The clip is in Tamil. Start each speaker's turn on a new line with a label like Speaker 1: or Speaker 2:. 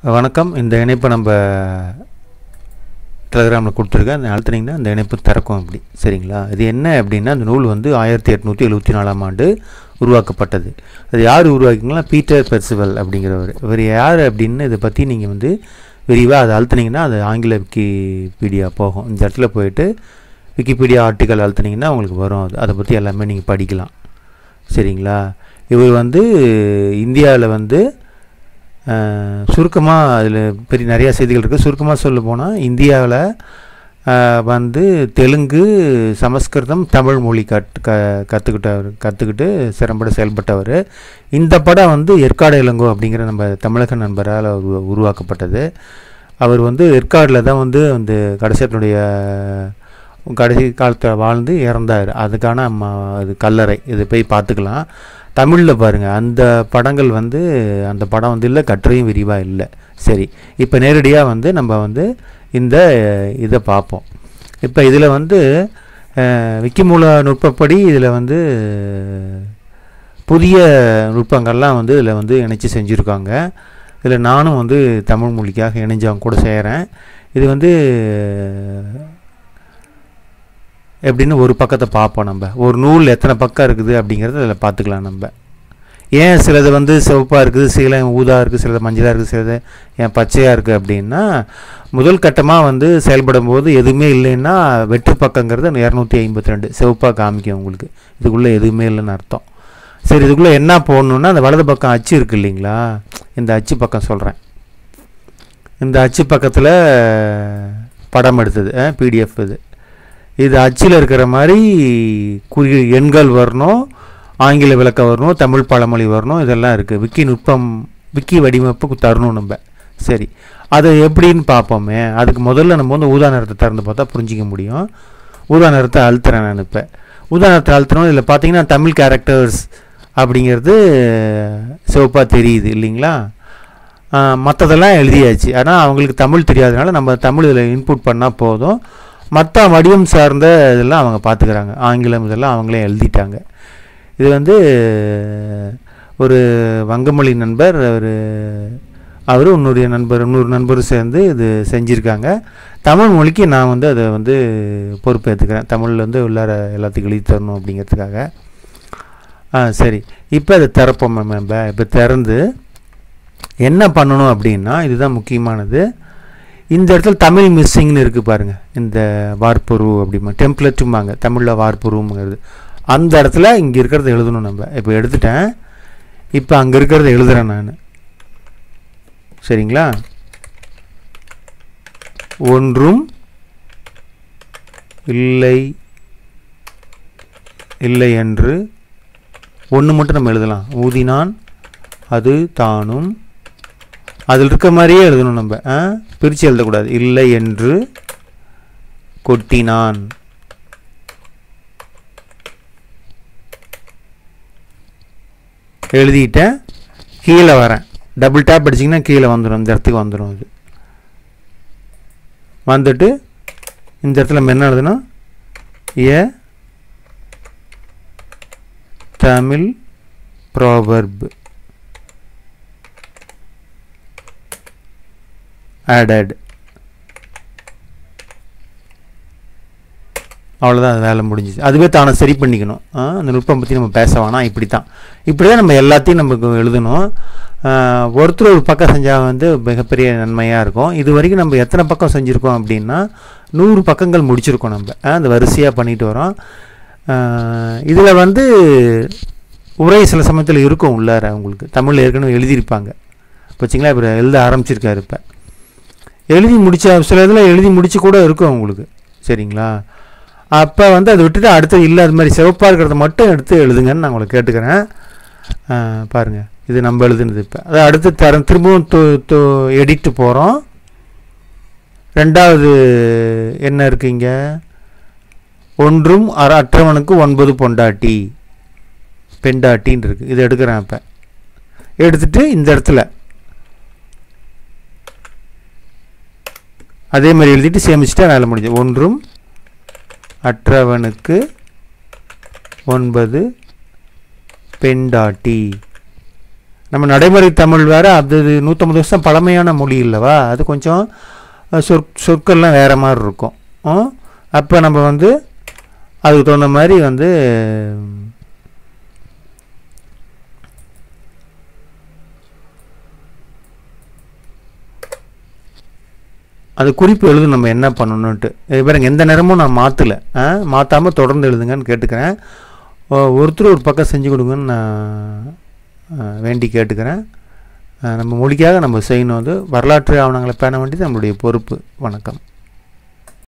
Speaker 1: வணக்கம். இந்த இணைப்பை நம்ம டெலகிராமில் கொடுத்துருக்கேன். அந்த அழுத்தினீங்கன்னா அந்த இணைப்பு திறக்கும். அப்படி சரிங்களா? இது என்ன அப்படின்னா, அந்த நூல் வந்து 1874ஆம் ஆண்டு உருவாக்கப்பட்டது. அது யார் உருவாக்கிங்களா? பீட்டர் பெர்சிவல் அப்படிங்கிறவர். இவர் யார் அப்படின்னு இதை பற்றி நீங்கள் வந்து விரிவாக அதை அழுத்தினீங்கன்னா அது ஆங்கில விக்கிபீடியா போகும். இந்த இடத்துல போயிட்டு விக்கிபீடியா ஆர்டிக்கல் அழுத்தினீங்கன்னா உங்களுக்கு வரும். அதை பற்றி எல்லாமே நீங்கள் படிக்கலாம். சரிங்களா? இவர் வந்து இந்தியாவில் வந்து சுருக்கமாக அதில் பெரிய நிறையா செய்திகள் இருக்குது. சுருக்கமாக சொல்ல போனால் இந்தியாவில் வந்து தெலுங்கு, சமஸ்கிருதம், தமிழ் மொழி கற்றுக்கிட்டு சிறம்பட செயல்பட்டவர். இந்த படம் வந்து ஏற்காடு இளங்கோ அப்படிங்கிற நம்ம தமிழக நண்பரால் உருவாக்கப்பட்டது. அவர் வந்து ஏற்காடில் தான் வந்து அந்த கடைசி காலத்தில் வாழ்ந்து இறந்தார். அதுக்கான அது கல்லறை, இது போய் பார்த்துக்கலாம். தமிழில் பாருங்கள், அந்த படங்கள் வந்து அந்த படம் வந்து இல்லை, கட்டுரையும் விரிவாக இல்லை. சரி, இப்போ நேரடியாக வந்து நம்ம வந்து இந்த இதை பார்ப்போம். இப்போ இதில் வந்து விக்கிமூல நுட்பப்படி இதில் வந்து புதிய நுட்பங்கள்லாம் வந்து இதில் வந்து இணைச்சி செஞ்சுருக்காங்க. இதில் நானும் வந்து தமிழ் மொழிக்காக இணைஞ்சவங்க கூட செய்கிறேன். இது வந்து எப்படின்னு ஒரு பக்கத்தை பார்ப்போம். நம்ம ஒரு நூல் எத்தனை பக்கம் இருக்குது அப்படிங்கிறத அதில் பார்த்துக்கலாம். நம்ம ஏன் சிலது வந்து சிவப்பாக இருக்குது, சில ஊதா இருக்குது, சிலது மஞ்சளாக இருக்குது, சிலது ஏன் பச்சையாக இருக்குது அப்படின்னா, முதல் கட்டமாக வந்து செயல்படும் போது எதுவுமே இல்லைன்னா வெற்று பக்கங்கிறது 252 சிவப்பாக காமிக்கும் உங்களுக்கு. இதுக்குள்ளே எதுவுமே இல்லைன்னு அர்த்தம். சரி, இதுக்குள்ளே என்ன போடணுன்னா அந்த வலது பக்கம் அச்சு இருக்குது இல்லைங்களா? இந்த அச்சு பக்கம் சொல்கிறேன். இந்த அச்சு பக்கத்தில் படம் எடுத்தது பிடிஎஃப். இது அச்சில் இருக்கிற மாதிரி எண்கள் வரணும், ஆங்கில விளக்கம் வரணும், தமிழ் பழமொழி வரணும், இதெல்லாம் இருக்குது. விக்கி வடிவமைப்பு தரணும் நம்ம. சரி, அது எப்படின்னு பார்ப்போமே. அதுக்கு முதல்ல நம்ம வந்து ஊதா நிறத்தை திறந்து பார்த்தா புரிஞ்சிக்க முடியும். ஊதா நிறத்தை அழுத்துறேன் நான். இப்போ ஊதா நிறத்தை அழுத்துறோம். இதில் பார்த்தீங்கன்னா தமிழ் கேரக்டர்ஸ் அப்படிங்கிறது சிவப்பாக தெரியுது இல்லைங்களா? மற்றதெல்லாம் எழுதியாச்சு. ஆனால் அவங்களுக்கு தமிழ் தெரியாதனால நம்ம தமிழ் இதில் இன்புட் பண்ணால் போதும். மற்ற வடிவம் சார்ந்த இதெல்லாம் அவங்க பார்த்துக்கிறாங்க. ஆங்கிலம் இதெல்லாம் அவங்களே எழுதிட்டாங்க. இது வந்து ஒரு வங்கமொழி நண்பர், அவர் இன்னொரு நண்பரும் சேர்ந்து இது செஞ்சுருக்காங்க. தமிழ் மொழிக்கு நான் வந்து அதை வந்து பொறுப்பேற்றுக்கிறேன். தமிழில் வந்து உள்ளார எல்லாத்துக்கும் எழுதி தரணும் அப்படிங்கிறதுக்காக. சரி, இப்போ அதை திறப்போம். நம்ம இப்போ திறந்து என்ன பண்ணணும் அப்படின்னா, இதுதான் முக்கியமானது. இந்த இடத்துல தமிழ் மிஸ்ஸிங்னு இருக்குது பாருங்கள். இந்த வார்ப்புரு அப்படிமா டெம்ப்ளேட்டும்பாங்க தமிழில், வார்ப்புருங்கிறது. அந்த இடத்துல இங்கே இருக்கிறத எழுதணும் நம்ம. இப்போ எடுத்துட்டேன். இப்போ அங்கே இருக்கிறத எழுதுகிறேன் நான். சரிங்களா? ஒன்றும் இல்லை இல்லை என்று ஒன்று மட்டும் நம்ம எழுதலாம். ஊதினான் அது தானும், அதில் இருக்க மாதிரியே எழுதணும் நம்ம. பிரித்து எழுதக்கூடாது. இல்லை என்று கொட்டினான். எழுதிட்டேன். கீழே வரேன். டபுள் டேப் அடிச்சிங்கன்னா கீழே வந்துடும். இந்த இடத்துக்கு வந்துடும். இது வந்துட்டு இந்த இடத்துல நம்ம என்ன எழுதணும்? A Tamil proverb added. அவ்வளோதான், அது வேலை முடிஞ்சிச்சு. அதுவே தானே சரி பண்ணிக்கணும். அந்த நுட்பம் பற்றி நம்ம பேச வேணாம். இப்படி தான் நம்ம எல்லாத்தையும் நமக்கு எழுதணும். ஒருத்தர் ஒரு பக்கம் செஞ்சால் வந்து மிகப்பெரிய நன்மையாக இருக்கும். இது வரைக்கும் நம்ம எத்தனை பக்கம் செஞ்சுருக்கோம் அப்படின்னா 100 பக்கங்கள் முடிச்சிருக்கோம் நம்ம. அந்த வரிசையாக பண்ணிட்டு வரோம். இதில் வந்து உரை சில சமயத்தில் இருக்கும் உள்ளார. உங்களுக்கு தமிழில் ஏற்கனவே எழுதியிருப்பாங்க. வச்சிங்களா? இப்போ எழுத ஆரம்பிச்சிருக்காரு. இப்போ எழுதி முடிச்ச சில இதில் எழுதி முடிச்சு கூட இருக்கும் உங்களுக்கு. சரிங்களா? அப்போ வந்து அதை விட்டுட்டு அடுத்தது இல்லை, அது மாதிரி சிவப்பாக இருக்கிறத மட்டும் எடுத்து எழுதுங்கன்னு நான் உங்களை கேட்டுக்கிறேன். பாருங்கள், இது நம்ம எழுதுனது. இப்போ அதை அடுத்து திரும்பவும் எடிட்டு போகிறோம். ரெண்டாவது என்ன இருக்குங்க? ஒன்றும் அற்றவனுக்கு 9 பெண்டாட்டின்னு இருக்குது. இது எடுக்கிறேன். இப்போ எடுத்துட்டு இந்த இடத்துல அதே மாதிரி எழுதிட்டு சேமிச்சுட்டா வேலை முடிஞ்சு. ஒன்றும் அற்றவனுக்கு 9 பெண்டாட்டி நம்ம நடைமுறை தமிழ் வேறு, அது 150 வருஷம் பழமையான மொழி இல்லவா, அது கொஞ்சம் சொற்கள்லாம் வேறு மாதிரி இருக்கும். அப்போ நம்ம வந்து அதுக்கு தகுந்த மாதிரி வந்து அது குறிப்பு எழுது நம்ம என்ன பண்ணணுன்ட்டு. பாருங்க, எந்த நேரமும் நான் மாற்றலை, மாற்றாமல் தொடர்ந்து எழுதுங்கன்னு கேட்டுக்கிறேன். ஒருத்தர் ஒரு பக்கம் செஞ்சு கொடுங்கன்னு நான் வேண்டி கேட்டுக்கிறேன். நம்ம மொழிக்காக நம்ம செய்யணும். அது வரலாற்று ஆவணங்களை பேண வேண்டியது நம்மளுடைய பொறுப்பு. வணக்கம்.